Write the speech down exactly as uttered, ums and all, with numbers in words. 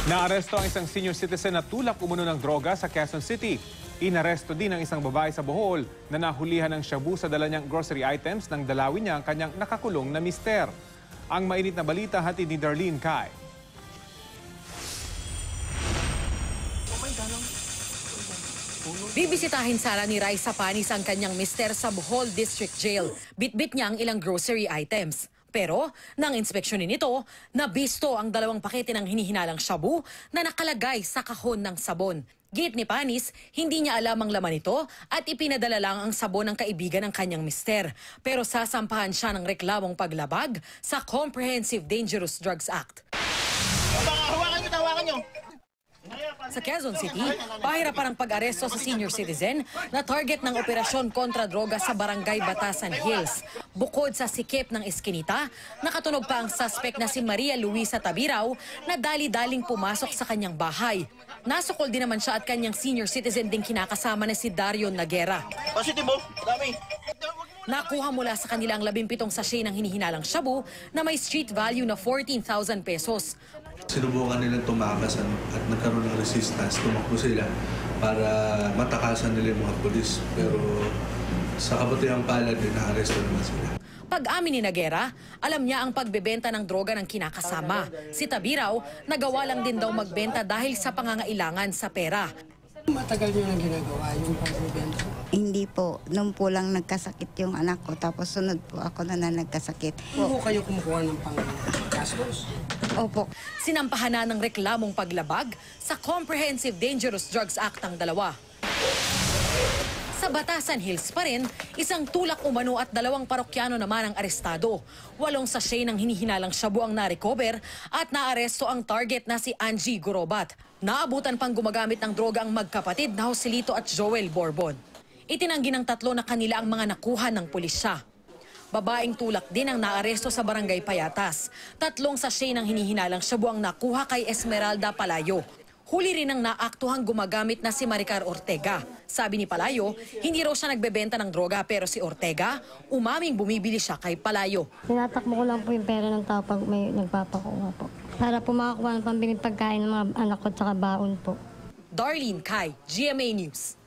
Naaresto ang isang senior citizen na tulak umano ng droga sa Quezon City. Inaresto din ang isang babae sa Bohol na nahulihan ng shabu sa dala niyang grocery items nang dalawin niya ang kanyang nakakulong na mister. Ang mainit na balita hatid ni Darlene Kai. Bibisitahin sana ni Raisa Panis ang kanyang mister sa Bohol District Jail. Bitbit niya ang ilang grocery items. Pero, nang inspeksyonin nito, nabisto ang dalawang pakete ng hinihinalang shabu na nakalagay sa kahon ng sabon. Git ni Panis, hindi niya alam ang laman nito at ipinadala lang ang sabon ng kaibigan ng kanyang mister. Pero sasampahan siya ng reklamong paglabag sa Comprehensive Dangerous Drugs Act. Hawakan nyo, hawakan nyo! Sa Quezon City, pahira parang pag-aresto sa senior citizen na target ng operasyon kontra droga sa barangay Batasan Hills. Bukod sa sikip ng eskinita, nakatunog pa ang suspect na si Maria Luisa Tabiraw na dali-daling pumasok sa kanyang bahay. Nasukol din naman siya at kanyang senior citizen ding kinakasama na si Dario Nagera. Positive mo, dami. Nakuha mula sa kanila ang labimpitong sachet ng hinihinalang shabu na may street value na fourteen thousand pesos. Sinubukan nilang tumakas ano, at nagkaroon ng resistance, tumakbo sila para matakasan nila yung mga polis. Pero sa kabutihang palad din, naaresto naman sila. Pag-amin ni Nagera, alam niya ang pagbebenta ng droga ng kinakasama. Si Tabiraw, nagawa lang din daw magbenta dahil sa pangangailangan sa pera. Matagal niyo nang ginagawa yung pagbebenta? Hindi po. Noon po lang nagkasakit yung anak ko. Tapos sunod po ako na, na nagkasakit. Ano kayo kumukuha ng pang-gastos? Opo. Sinampahan na ng reklamong paglabag sa Comprehensive Dangerous Drugs Act ang dalawa. Sa Batasan Hills pa rin, isang tulak umano at dalawang parokyano naman ang arestado. Walong sachet ng hinihinalang shabu ang na-recover at naaresto ang target na si Angie Gurobat. Naabutan pang gumagamit ng droga ang magkapatid na Joselito at Joel Borbon. Itinanggi ng tatlo na kanila ang mga nakuha ng pulisya. Babaeng tulak din ang naaresto sa Barangay Payatas. Tatlong sachet ng hinihinalang shabu ang nakuha kay Esmeralda Palayo. Huli rin ang naaktuhang gumagamit na si Maricar Ortega. Sabi ni Palayo, hindi raw siya nagbebenta ng droga pero si Ortega, umaming bumibili siya kay Palayo. Tinatakbo ko lang po yung pera ng tao pag may nagpapakuha po. Para po makakuha ng pambiling pagkain ng mga anak ko at saka baon po. Darlene Kai, G M A News.